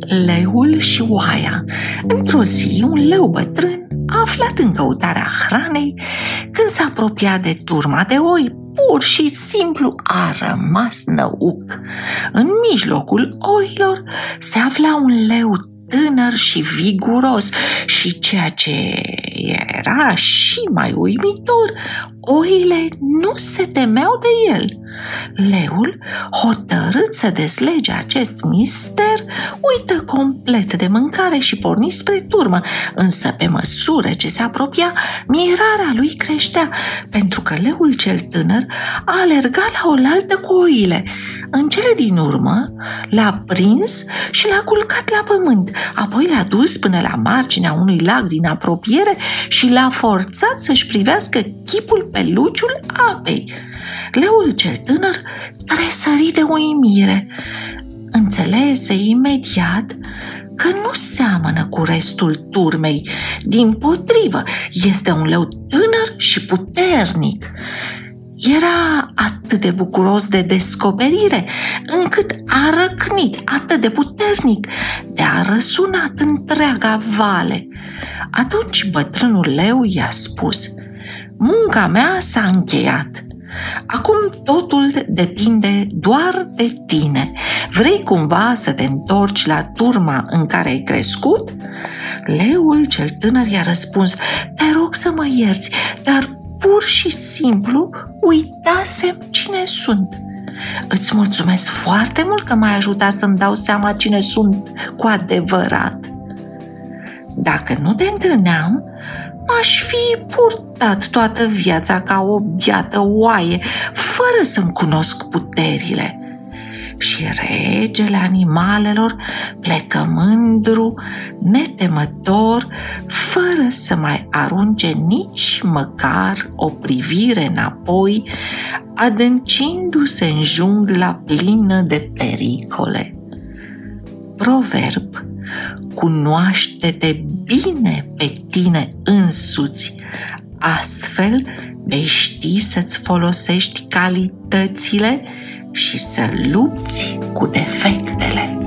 Leul și oaia. Într-o zi, un leu bătrân, aflat în căutarea hranei, când s-a apropiat de turma de oi, pur și simplu a rămas năuc. În mijlocul oilor se afla un leu tânăr și viguros și, ceea ce era și mai uimitor, oile nu se temeau de el. Leul, hotărât să deslege acest mister, uită complet de mâncare și porni spre turmă, însă pe măsură ce se apropia, mirarea lui creștea, pentru că leul cel tânăr a alergat la oaltă cu oile. În cele din urmă l-a prins și l-a culcat la pământ, apoi l-a dus până la marginea unui lac din apropiere și l-a forțat să-și privească chipul pe luciul apei. Leul cel tânăr tresări de uimire. Înțelese imediat că nu seamănă cu restul turmei. Dimpotrivă, este un leu tânăr și puternic. Era atât de bucuros de descoperire, încât a răcnit atât de puternic, de-a răsunat întreaga vale. Atunci bătrânul leu i-a spus: "Munca mea s-a încheiat. Acum totul depinde doar de tine. Vrei cumva să te întorci la turma în care ai crescut?" Leul cel tânăr i-a răspuns: "Te rog să mă ierți, dar pur și simplu uitasem cine sunt." "Îți mulțumesc foarte mult că m-ai ajutat să-mi dau seama cine sunt cu adevărat. Dacă nu te întâlneam, m-aș fi purtat toată viața ca o biată oaie, fără să-mi cunosc puterile." Și regele animalelor plecă mândru, netemător, fără să mai arunce nici măcar o privire înapoi, adâncindu-se în jungla plină de pericole. Proverb: cunoaște-te bine pe tine însuți, astfel vei ști să-ți folosești calitățile și să lupți cu defectele.